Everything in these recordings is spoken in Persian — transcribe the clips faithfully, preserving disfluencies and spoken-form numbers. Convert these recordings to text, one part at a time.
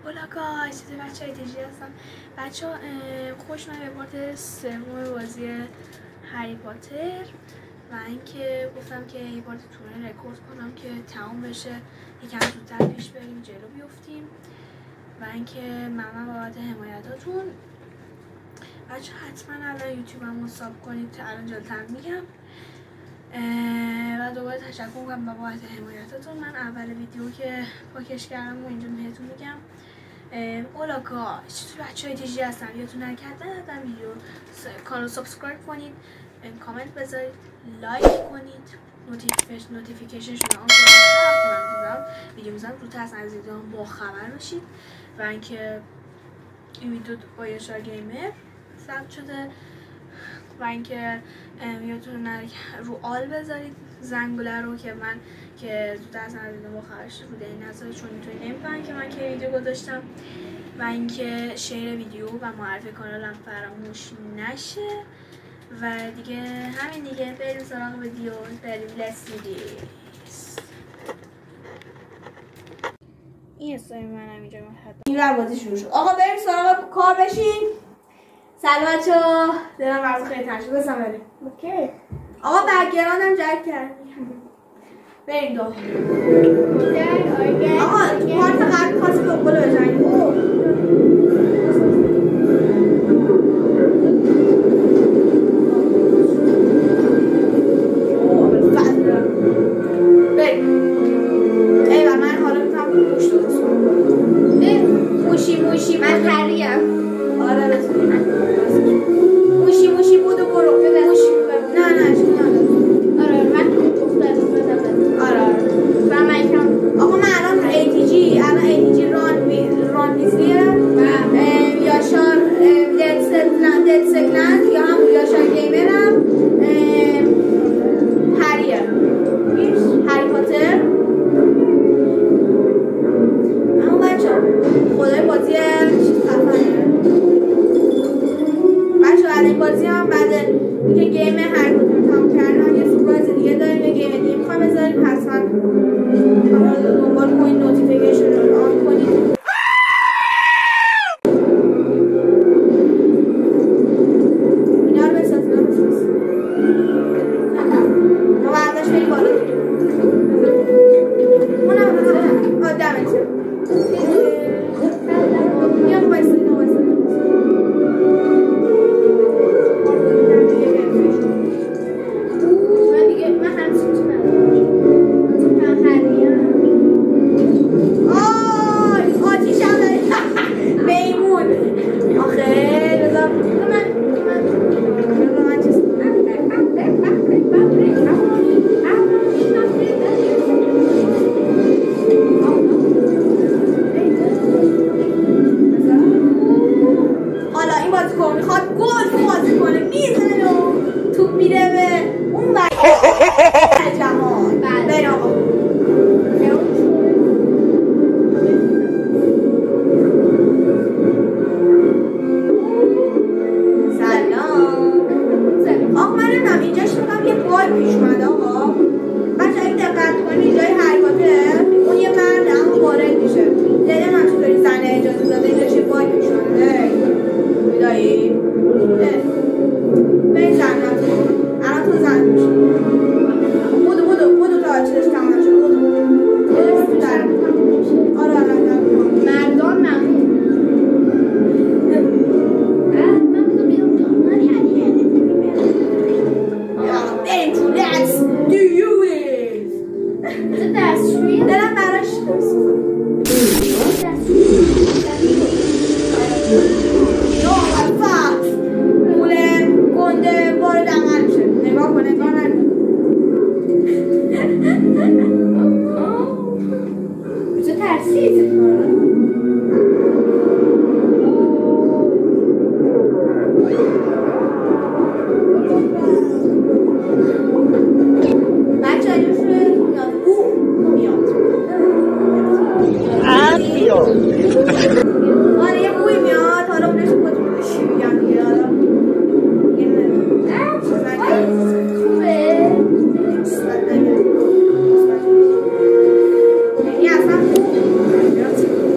اولا گایز، چطور بچه های دیجی هستم. بچه ها خوش من به پارت سوم بازی هری پاتر و اینکه گفتم که یه پارت تونه رکورد کنم که تموم بشه، یکم زودتر پیش بریم جلو بیفتیم و اینکه ممنون بابت حمایتاتون. بچه حتما الان یوتیوبم رو ساب کنید تا الان جلوتر میگم و دوباره تشکر میکنم بابت حمایتاتون. من اول ویدیو که پاکش کردم و اینجا بهتون میگم اولاکا چطور بچه های دیجی هستن، یادتون نکردن حتما ویدیو کانال سابسکرایب کنید، کامنت بذارید، لایک کنید، نوتیفیکیشن نوتیفیکیشنشون رو آن کنید هر وقت من میذارم ویدیو میذارم زودتر از عزیزان با خبر باشید. و اینکه این ویدیو با یاشار گیمر ثبت شده و اینکه یادتون نره رو آل بذارید زنگوله رو که من که زودتر از عزیزان با خبر شده بوده این نظر، چون اینطوری نمیفهمن که من که ویدیو گذاشتم. و اینکه شیر ویدیو و معرفی کانالم فراموش نشه و دیگه همین دیگه. بریم سراغ ویدیو، بریم لیتس ویدیوز. این استوری منم اینجا محطوط این ور بازی شروع شد. آقا بریم سراغ کار بشین. سلام بچه‌ها، دلم براتون خیلی تنگ شد. بسم بریم. اوکی آقا بک‌گراندم جک کرد. بریم دو. آقا تو پارت قبل خاصی دنبال بزنید. موشی موشی من هریم. آره بس موشی موشی بودو برو موشی نه نه شما آره من دخترم. آره و من کم آقا من الان ای تی جی الان ای تی جی ران وی ران ویزیه و یاشار دد سکلند دد سکلند یا هم یاشار گیمرم هریه هری پاتر. خدای بازی چیز خفنه بچه ها. این بازی هم بعد اینکه گیم هر کدوم تموم کردم یه سورپرایز دیگه داریم، یه گیم دیگه میخوایم بذاریم. حتما دنبال کنید، نوتیفیکیشن رو آن کنید. اینا رو بساز اینا رو بساز ما برداشت بریم بالا اونم بساز آدمه یا بایستی نه بایستی من دیگه من همسون چی ندارم من هریم. آی آتیش هم داری میمون آخه بذار من من بذار من چیز حالا این بازی کن میخواد گل بازی کنه میزنه و توپ میره به اون بر جهان. بریم آقا سلام. آقا من نمیم اینجاش میگم یه بای پیش اومده. آقا بچه اگه دقت کنید اینجای هری پاتر اون یه مرده اما وارد میشه. دیدم هم چطوری زنه اجازه داده اینجاش یه بای پیش اومده میدایی به این زن نتون الان تو زن میشه. بودو بودو بودو تا چیزش تمام شد. بودو بودو در آره آره مردان نمون بریم تو let's do it. دلم براش آره یه بوی میاد. حالا اونش خودتون چی میگم دیگه. حالا خوبه یعنی اصلا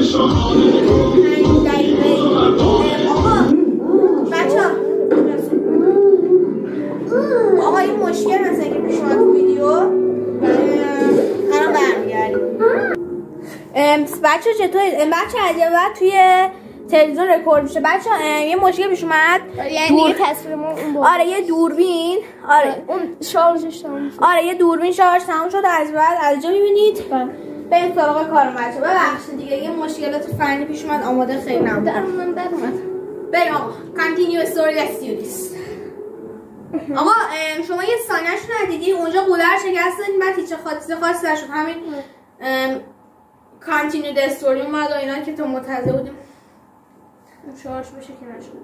پنج دقیقه. آقا بچه ها آقا این مشکل مثلا که پیش اومد تو ویدیو الان برمیگردیم. بچه چطورید؟ بچه از یه بعد توی تلویزیون رکورد میشه. بچه یه مشکل پیش اومد، یعنی دور... دیگه تصویرمون اون بود. آره یه دوربین، آره اون شارژش تموم شد. آره یه دوربین شارژ تموم شد. از بعد از اینجا میبینید بریم سراغ کارم. بچه ببخشید دیگه یه مشکلات فنی پیش اومد، آماده خیلی نبود. در من در اومد. بریم آقا continue story let's do this. آقا شما یه ثانیه‌اش ندیدی اونجا قوله رو شکست دادین، بعد هیچ خاطی خاصی نشد، همین continue the story اومد و اینا که تو منتظر بودیم شارژ بشه که نشد.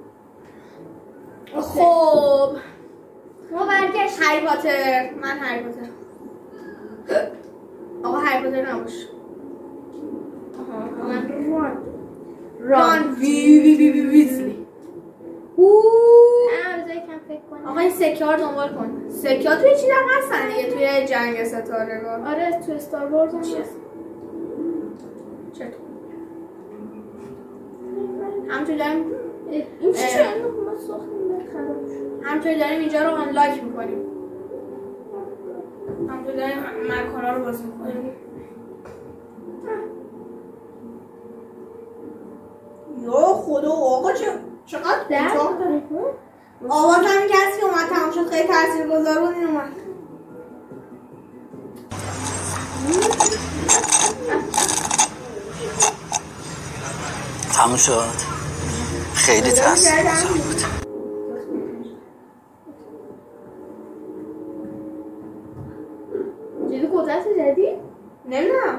خب ما برگشت هری پاتر. من هری پاتر. آقا هری پاتر نباش. آها من ران ران وی وی وی وی ویزلی. اوه بذار یکم فکر کنم. آقا این سکه ها رو دنبال کن. سکه ها توی چی هم هستن دیگه توی جنگ ستارگان. آره تو استار وارز هم هست. چطور؟ همطوری داریم این چی شد؟ ما ساختیم خراب شد. همطوری داریم اینجا رو آنلاک میکنیم. همطوری داریم مکانا رو باز میکنیم. یا خدا آقا چه چقدر اتاق داره. آواز همین کسی که اومد تمام شد خیلی تاثیرگذار بود. این اومد تموم شد. خیلی تاثیرگذار بود. جدی قدرت جدید؟ نمیدونم.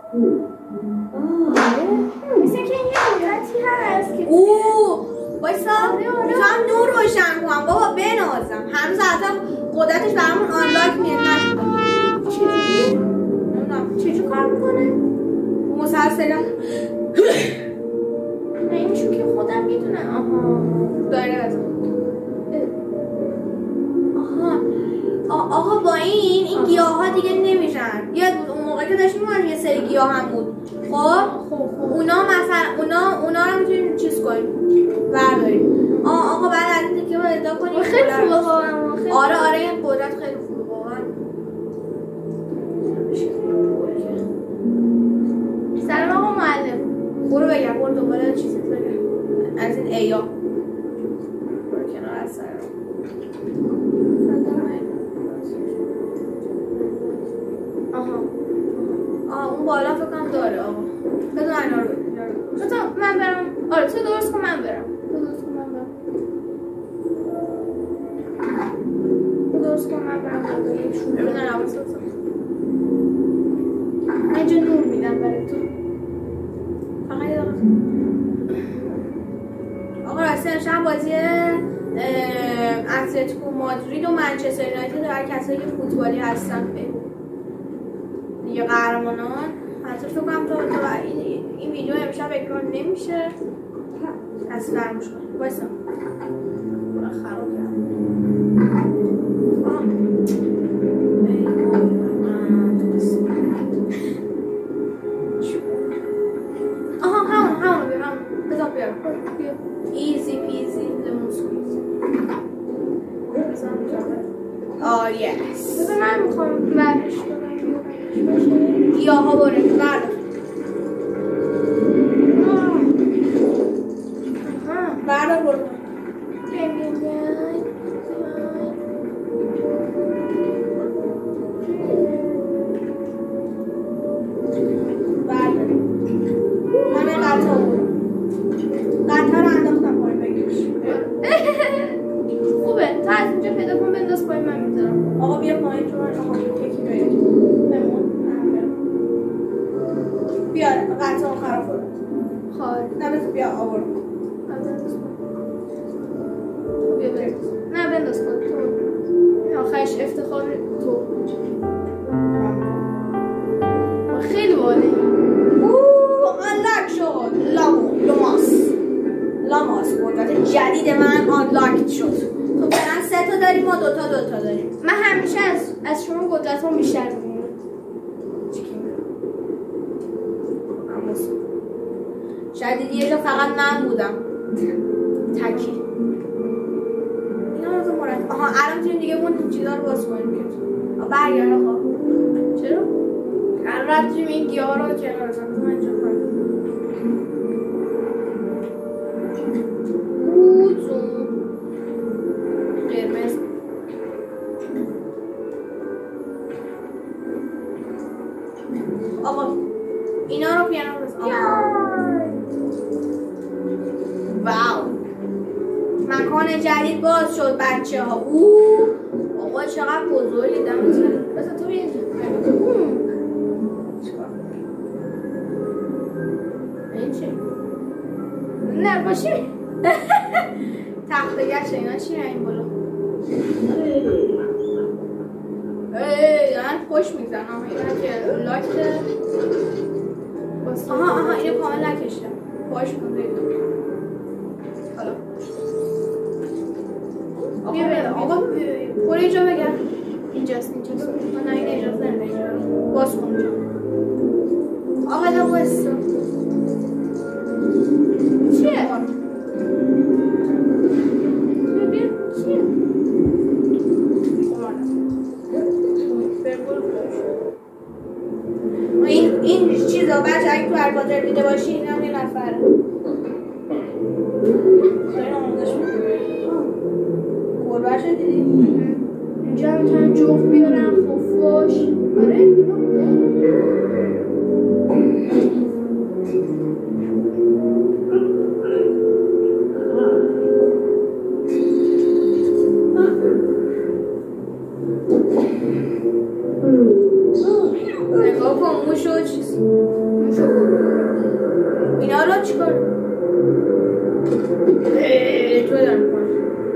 مثل که این یه قدرتی هست که اوه بایستا میتونم نور روشن کنم. بابا بنازم هنوز حتی قدرتش برامون آنلاک میاد نشده. چجوری؟ نمیدونم چجور کار میکنه؟ مسلسلم نه این چون که خودم میدونم. آها داره از آها آقا با این این گیاه ها دیگه نمیشن. یاد بود اون موقع که داشتیم میمونم یه سری گیاه هم بود. خب اونا مثلا اونا اونا رو میتونیم چیز کنیم برداریم. آه آقا بعد از این دیگه رو ادا کنیم. خیلی خوبه واقعا. آره آره این قدرت خیلی خوبه واقعا. سلام آقا معلم. برو بگم برو دوباره چیزی بگم از این ایا برو کنار از سر. آها آها اون بالا فکر کنم داره. آقا بذار اینا رو تو من برم. آره تو درست کن من برم. تو درست کن من برم. تو درست کن من برم. ببینن حواست باشه. من اینجا نور میدم برای تو. فقط یه دقیقه. آقا راستی امشب بازی اتلتیکو مادرید و منچستر یونایتد هر کسایی که فوتبالی هستن دیگه قهرمانان. حتی فکر کنم تو این این ویدیو امشب اکران نمیشه. از فراموش کنید. وایسا خراب کردم. آها همون همون بیا همون بذار بیارم. ایزی پیزی لیمون سکویز. آه یس. بذار من میخوام برش کنم. گیاه ها باره بردار. بردار برو. بیم بیم بیم. بردار. من به قطعه برو. قطعه رو انداختم پایین بگیرش. خوبه تا از اینجا پیدا کن بنداز پایین من میذارم. آقا بیا پایین چون آقا یکی برید. بمون. بیا قطعه رو خراب کنم. خواهد. نه بذار بیا آور. بیا بریم. نه بنداز کن تو. آخرش افتخار تو. خیلی باله. اوه آنلاک شد. لامو لاماس. لاماس قدرت جدید من آنلاک شد. تو فعلا سه تا داریم ما دو تا دو تا داریم. من همیشه از از شما قدرت ها بیشتر می‌بینم. شاید دیدی یه جا فقط من بودم تکی. اینا رو تو مرد آها الان میتونیم دیگه اون چیزا رو باز کنیم که برگرد آقا. چرا؟ الان رفتیم این گیاه رو کنار بزنم من اینجا کنم اوزون قرمز آقا اینا رو پیانو بزن. واو مکان جدید باز شد بچه ها. اوه آقا چقدر بزرگی دمتون. بس تو بیا اینجا. این چی؟ نه باشی تخت گشت اینا چی این بالا؟ ای دارن خوش میگذن. آها اینا که لاکته. آها آها اینو کامل نکشتم. خوش کن دیگه. حالا بیا بیا آقا برو اینجا بگرد. اینجاست اینجاست. نه این اجازه نمیده اینجا باز کن اونجا. آقا دا بایستا. چیه؟ بیا بیا چیه؟ این این چیزا بچه اگه تو هرپاتر دیده باشی این هم یه نفره. دارین آموزش میکنه گربه شد دیدی؟ اینجا هم میتونن جفت بیارن خفاش. آره اینا نگاه کن موش و چیز موش و اینا رو چیکار تو دارم کنم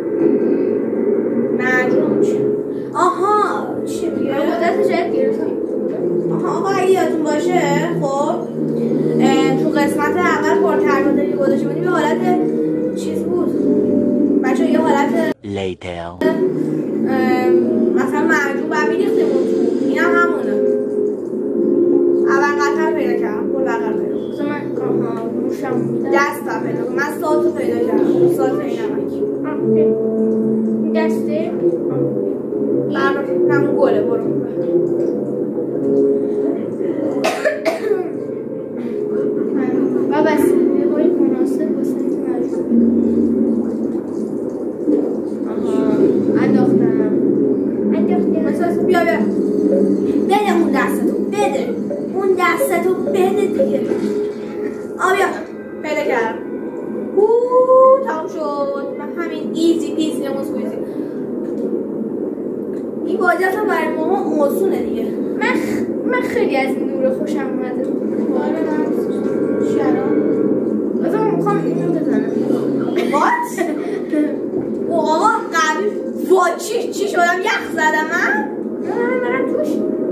معجون چی؟ آها چی میگه؟ مدت جدید گرفتم. آها آقا اگه یادتون باشه خب تو قسمت اول پارتری گذاشته بودیم یه حالت چیز بود بچه یه حالت later مثلا معجون باید میریختیم اون تو این هم همونه. اول قطر پیدا کردم برو بقر پیدا بسه من موشم دستم پیدا کنم. من ساتو پیدا کردم ساتو این نمک دسته نمون گله برو و بسیده های مناسب بسه انداختم انداختم مثلا بیا بیا بده اون دستتو بده اون دستتو بده دیگه. آبیا پیدا کردم. اوه تمام شد. من همین ایزی پیزی نموز کویزی این بازی اصلا برای ماها آسونه دیگه. من من خیلی از این نور خوشم اومده. آره من شرام بذار من میخوام اینو بزنم. وات؟ او آقا قبل وا چی چی شدم یخ زدم من؟ نه برم توش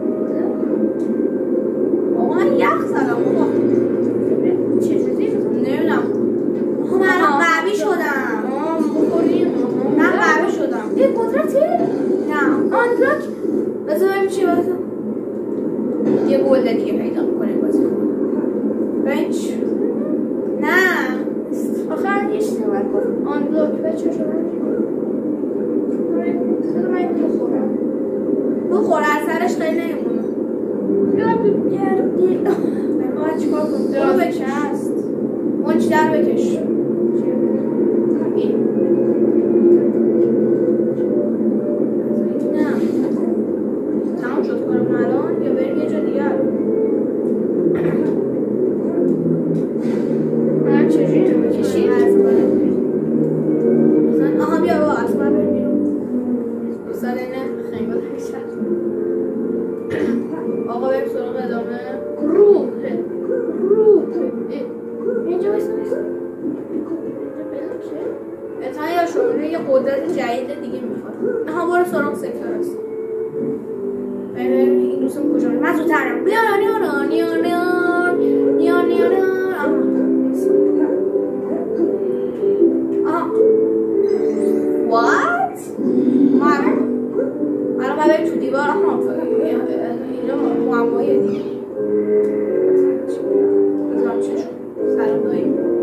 آقا من یخ زدم آقا چه شدی؟ نمیدونم آقا من قوی شدم. آه بخوریم من قوی شدم. یه قدرتی؟ نه آنلاک بذار بریم چی بازم یه گلده دیگه پیدا میکنیم بازی بنچ نه آخر یه اشتباه کنم آنلاک بچه شدم بذار من این بخورم بخور از سرش خیلی نمیمونه بیا گردی باید چیکار کنم درو بکش منچ در بکش این تمام شد کنم الان یا بریم یه جا دیگر من چجوری رو بکشید؟ آها بیا با اصلا بریم بیرون دوستان اینه خیلی باید حیشت آقا بریم سراغ ادامه روح روح اینجا بایسته نیست اینجا پیدا چه؟ اتحان یا شماره یه قدرت جدید دیگه میخواد آها برو سراغ سکتر هست این دوستم کجا من زودترم بیا نیان نیان نیان نیان نیان آها وات؟ الان باید بریم تو دیوار آها اینا معمایه دیگه بزنم چشم سلام داریم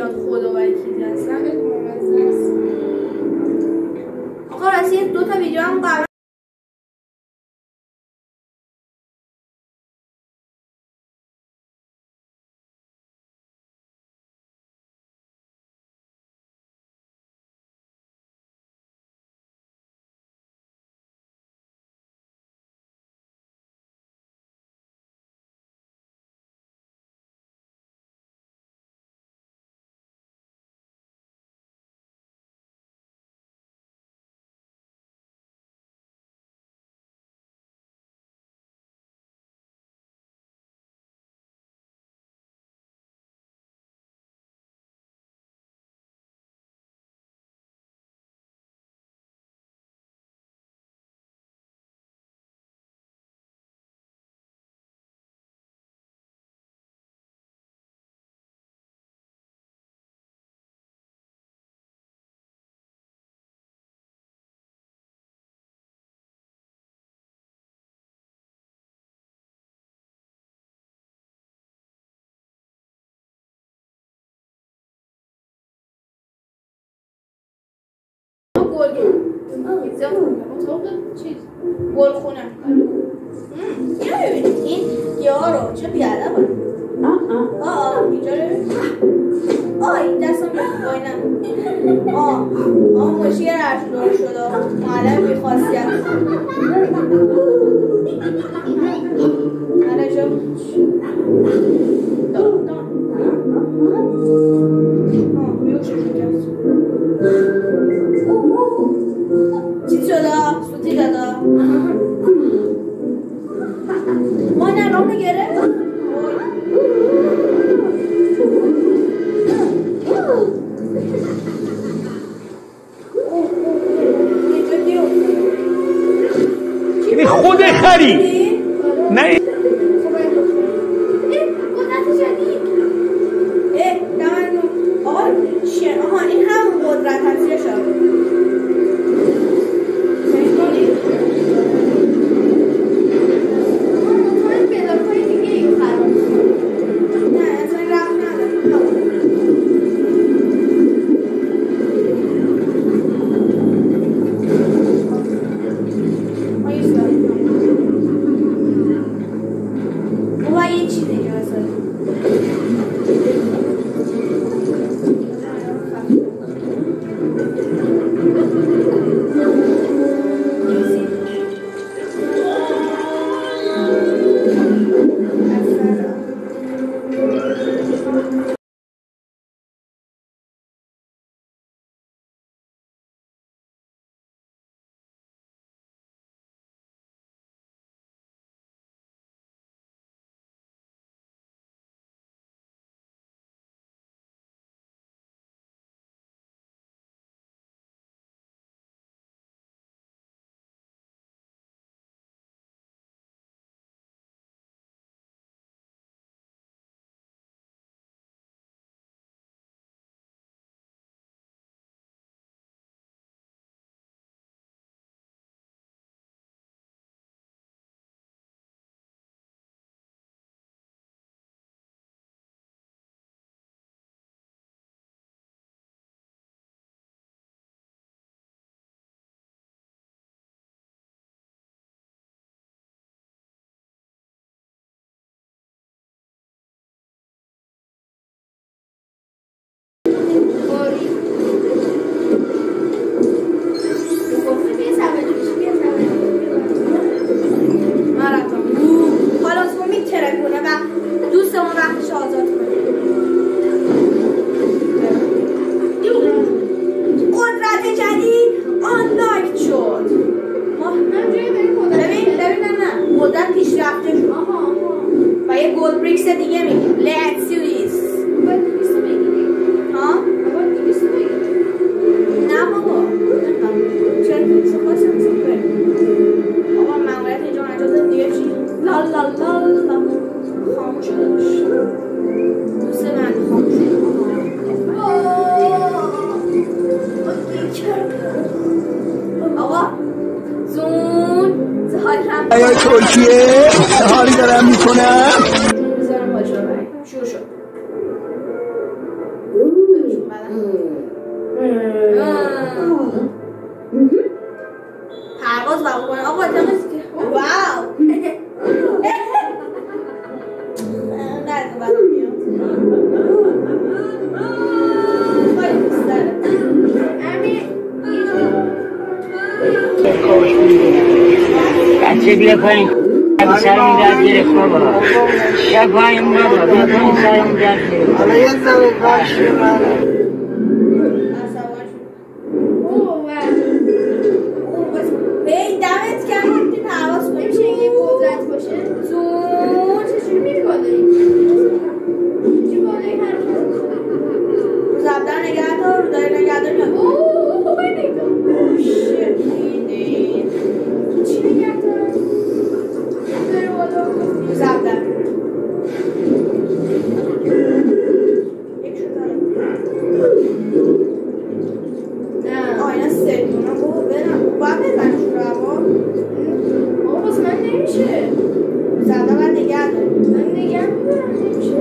زیاد خدا وکیلی هستن آقا راستی دو تا ویدیو هم قبل گل خونه اینو ببینید این گیاه رو چه بیاده بود آه آه اینجا رو ببینید آه این دست هم باینم آه آه مشیر ارشدار شده معلم بیخاصیت هره جا دان دان آه بیوشه شکست چی شده؟ سوتی دادا ما این رام نگره؟ یعنی خود خری نه قدرت جدید اه دمنو آقا چیه؟ آها این همون قدرت هستیه شد آیا ترکیه حالی دارم میکنم بذارم باشه شروع شد پرواز بابا کنه آقا تماس که واو نه بعد میاد خیلی دوست داره امین بچه بیا پایین سرم درد گرفت بابا شب پایین بابا بیا پایین سرم درد گرفت حالا یه زمین کارش میمانه هی دمت کرد وقتی پرواز کنی میشه یه قدرت باشه زون چجوری میری بالایی چجوری بالایی حرکت زبدر نگه دار رو داری نگه دار میاد اوه نگاه شیت دیدی چی نگه دار داری بالا زبدر یک شو دارم آه اینا سه دونه بابا برم باید بزن شو رو هوا بابا بس من نمیشه زبدر من نگه دار من نگه دارم نمیشه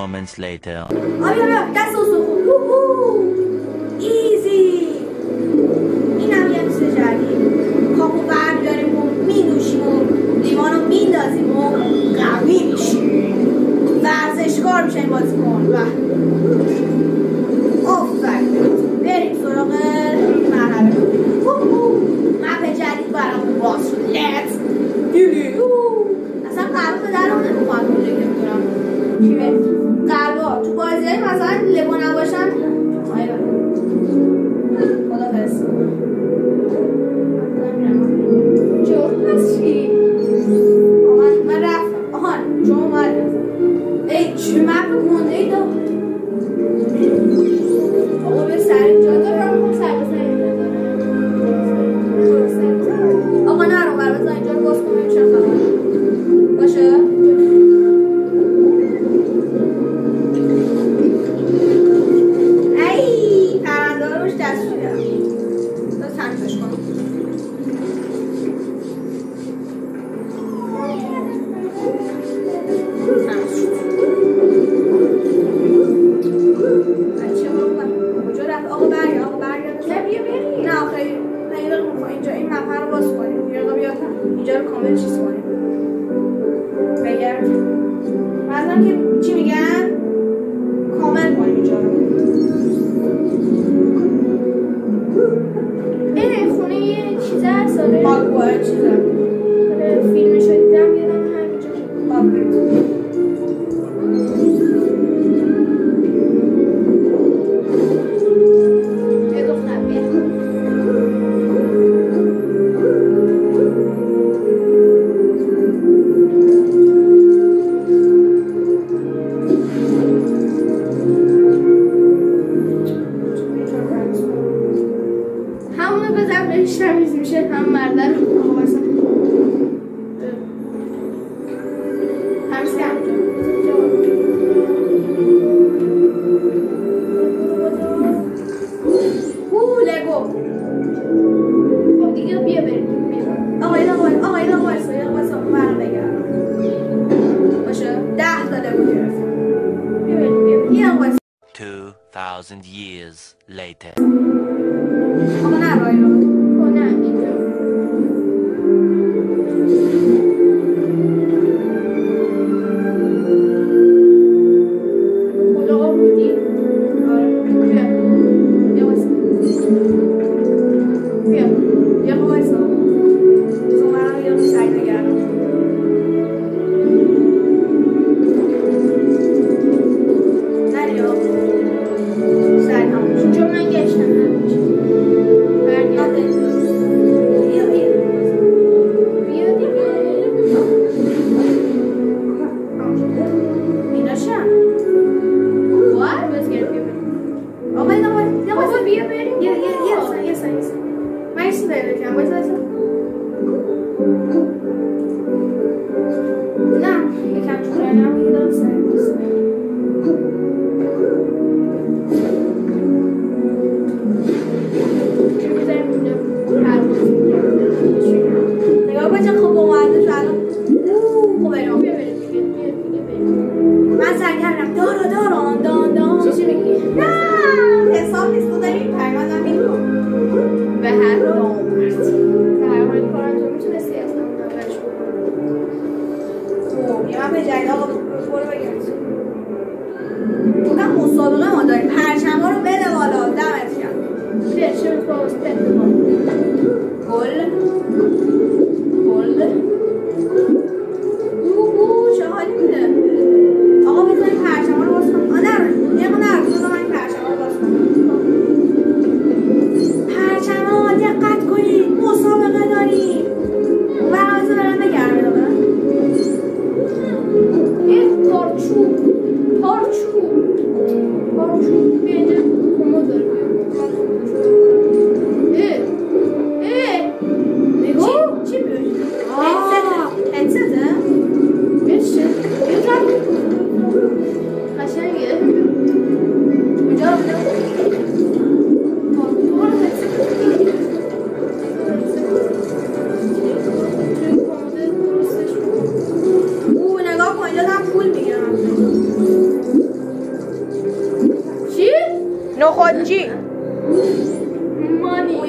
moments later. آبیا بیا دست و سخون ایزی این هم یه چیز جدید کاپو برمیداریم و میدوشیم و لیوان رو میندازیم و قوی میشیم ورزشکار میشه این بازی کن و آفرین بریم سراغ مرحله مپ جدید برامون باز شد لیتس اصلا قلب به درم نمیخواد اون لگه میکنم چیه؟ قلبا تو بازی های مثلا لگو نباشن خدا فرست جو هست چی؟ آمد من رفتم آهان جو اومد ای چی مپ گنده ای دار آقا به سر اینجا دارم خب سر به سر اینجا دارم آقا نرو بر بزن اینجا رو باز کنم چه خواهم باشه ای پرنده ها روش دست شده تا تنگش کنم تنگش شد بچه ها کجا رفت آقا برگرد آقا برگرد نه بیا بریم نه آخه نه یه دقیقه میخواه اینجا این مپه رو باز کنیم یه دقیقه بیا اینجا رو کامل چیز کنیم بگرد مثلا که چی میگن کامل کنیم اینجا رو ای خونه یه چیزه هست آره آگوه چیزه فیلمشو دیدم یادم همینجا آبرید Two thousand years later. آقا نه رای رو کنه اینجا خدا آقا بودی بیا بیا واسه بیا بیا با واسه تو مرا یه سعی بگردم headset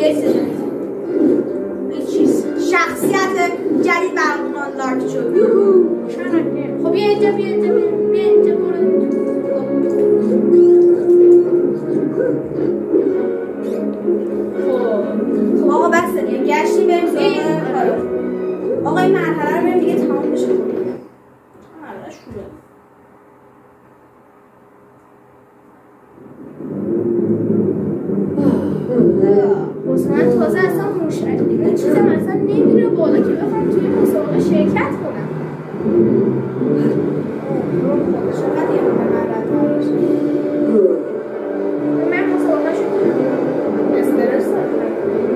یک چیز یک چیز شخصیت جدید برامون آنلاک شد. خب بیا اینجا بیا اینجا بیا اینجا برو. خب آقا بس دیگه گشتیم بریم سراغ آقا این مرحله رو بریم دیگه تمام بشه. مرحله شروع. من تازه اصلا مشتری چیزم اصلا نمیره بالا که بخوام توی مسابقه شرکت کنم. چقدر یه همه مرد باشه من مسابقه شو کنم استرس دارم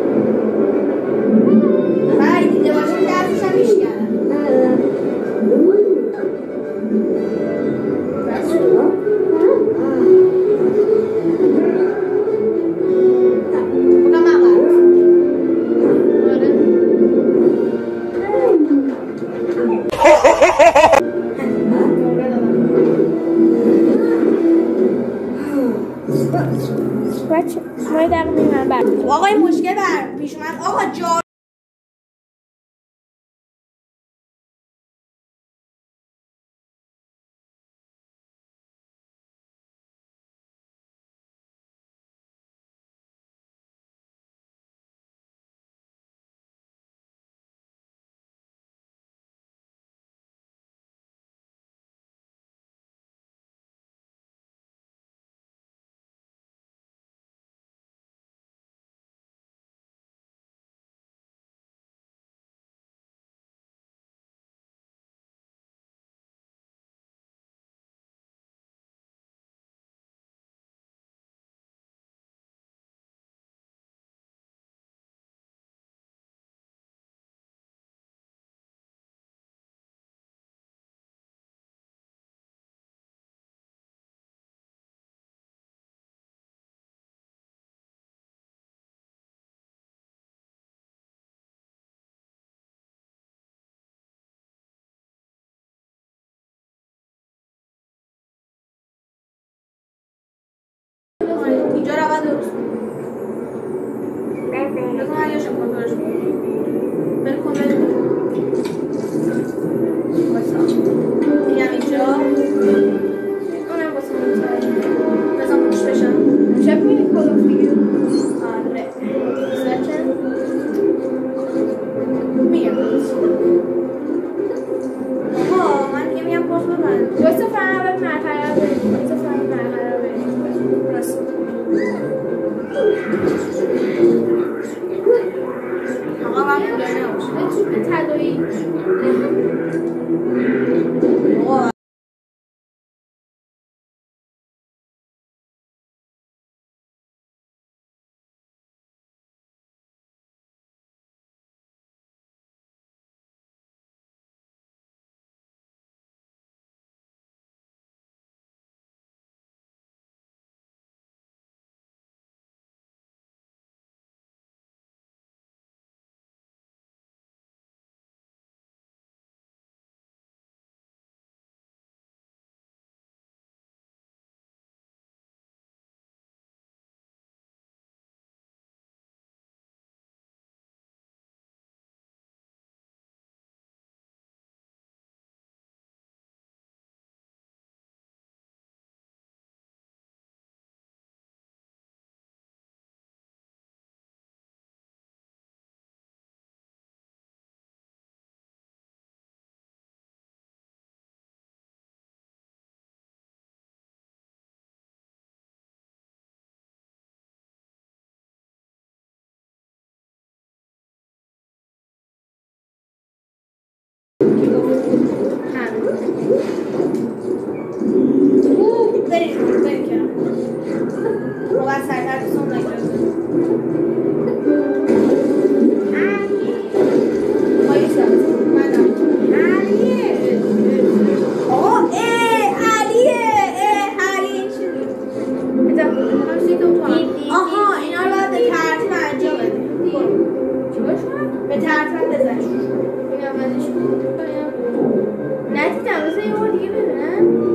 بایی دیده باشم درسش هم میشکنم بس شد شمای دقیقه میمن بر آقا این مشکل بر پیش اومد آقا جا اینجا رو اول درست بزن من یاشم کنترلش کنم بلی کن بلی کن بایسا میگم اینجا اونم باسه منتایی بزن پوش بشم چپ میری کلاف دیگه آره سکن میگم آقا من دیگه میگم پاس ببند بایسا فرم اول مرحله رو بریم بایسا فرم مرحله رو بریم راست آقا من پوله نباشه به چوب تدایی آقا بریم بریم کنم باید سرکر بسون نگرد بایستا منم علیه آقا اه علیه اه علیه چی بود؟ آها اینا رو باید به ترتیب انجام بدیم چی باید؟ به ترتیب بزنش این اولش ندیدم بزن یه بار دیگه ببینم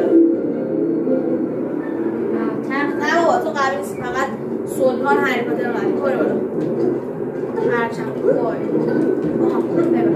نه بابا تو قوی نیست فقط سلطان هری پاتر قوی برو برو هرچند وای آها ببر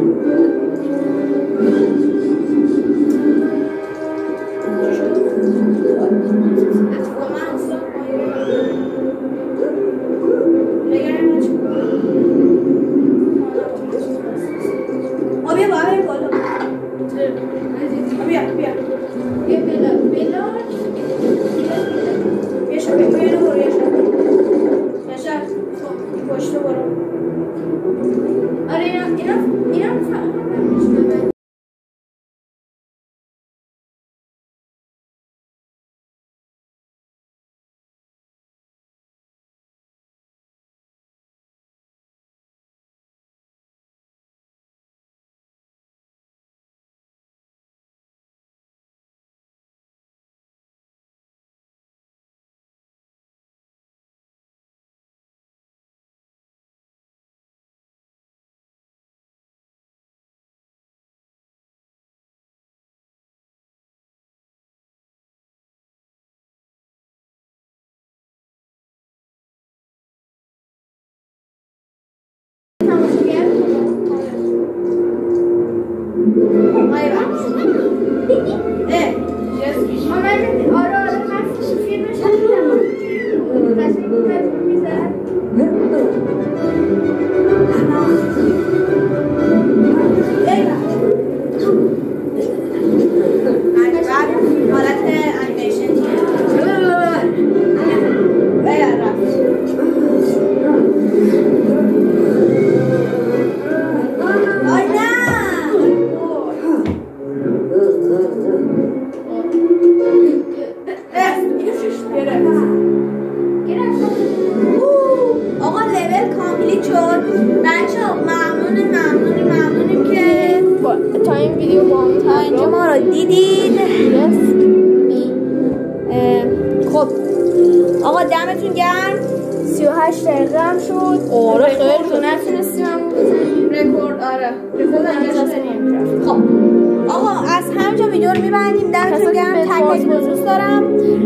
آقا دمتون گرم. سی و هشت دقیقه هم شد. آره خیلی تو نتونستیم هم بزنیم رکورد. آره رکورد انجام نمی‌کنیم. خب آقا از همینجا ویدیو رو می‌بندیم. دمتون گرم. تک تک دوست دارم.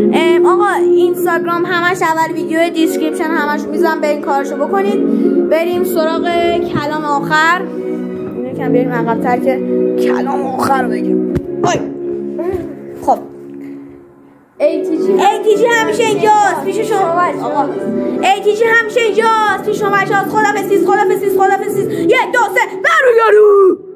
آقا اینستاگرام همش اول ویدیو دیسکریپشن همش میذارم، برین کارشو بکنید. بریم سراغ کلام آخر. یکم بریم عقب‌تر که کلام آخر رو بگیم. خب ای تی جی ای تی جی همیشه اینجاست پیش شما. آقا ای تی جی همیشه اینجاست پیش شما بچه‌ها. خدافظ خدافظ خدافظ. یک دو سه برو یارو.